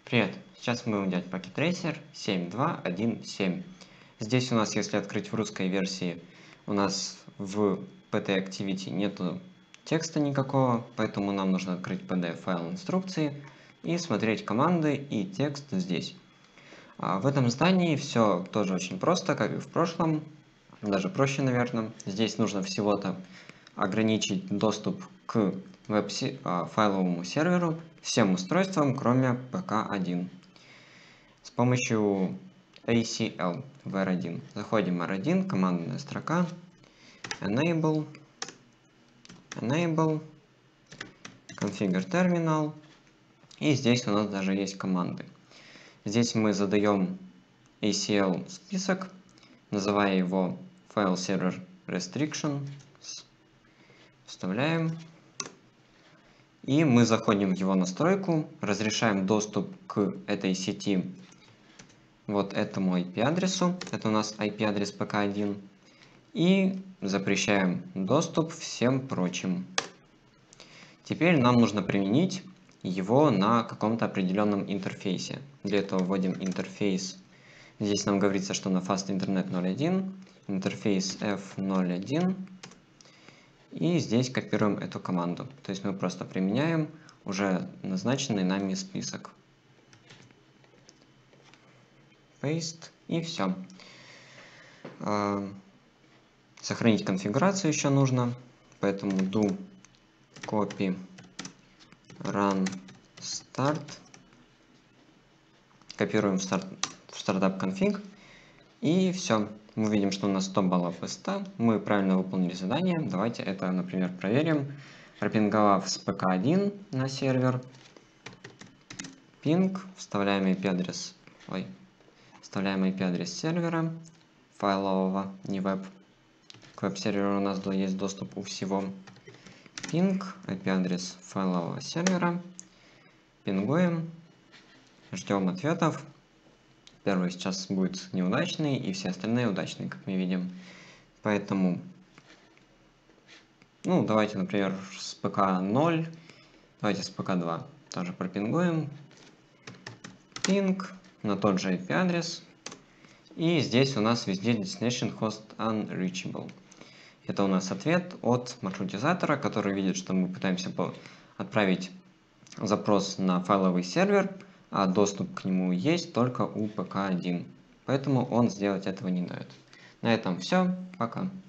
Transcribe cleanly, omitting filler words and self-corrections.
Привет! Сейчас мы будем делать Packet Tracer 7.2.1.7. Здесь у нас, если открыть в русской версии, у нас в PT Activity нету текста никакого, поэтому нам нужно открыть PDF-файл инструкции и смотреть команды и текст здесь. В этом здании все тоже очень просто, как и в прошлом, даже проще, наверное. Здесь нужно всего-то ограничить доступ к веб-файловому серверу всем устройствам, кроме ПК-1. С помощью ACL в R1. Заходим в R1, командная строка, Enable, Configure Terminal, и здесь у нас даже есть команды. Здесь мы задаем ACL список, называя его File Server Restriction, вставляем. И мы заходим в его настройку, разрешаем доступ к этой сети вот этому IP-адресу, это у нас IP-адрес ПК1, и запрещаем доступ всем прочим. Теперь нам нужно применить его на каком-то определенном интерфейсе. Для этого вводим интерфейс. Здесь нам говорится, что на Fast Internet 0.1, интерфейс F01, и здесь копируем эту команду. То есть мы просто применяем уже назначенный нами список. Paste, и все. Сохранить конфигурацию еще нужно, поэтому do copy run start. Копируем в startup config, и все. Мы видим, что у нас 100 баллов из 100. Мы правильно выполнили задание. Давайте это, например, проверим. Пропинговав с ПК1 на сервер, ping, вставляем IP-адрес сервера, файлового, не веб. К веб-серверу у нас есть доступ у всего. Ping, IP-адрес файлового сервера, пингуем, ждем ответов. Первый сейчас будет неудачный, и все остальные удачные, как мы видим. Поэтому, давайте, например, с ПК0, давайте с ПК2 тоже пропингуем. Ping на тот же IP-адрес. И здесь у нас везде Destination Host Unreachable. Это у нас ответ от маршрутизатора, который видит, что мы пытаемся отправить запрос на файловый сервер, а доступ к нему есть только у ПК1. Поэтому он сделать этого не дает. На этом все. Пока.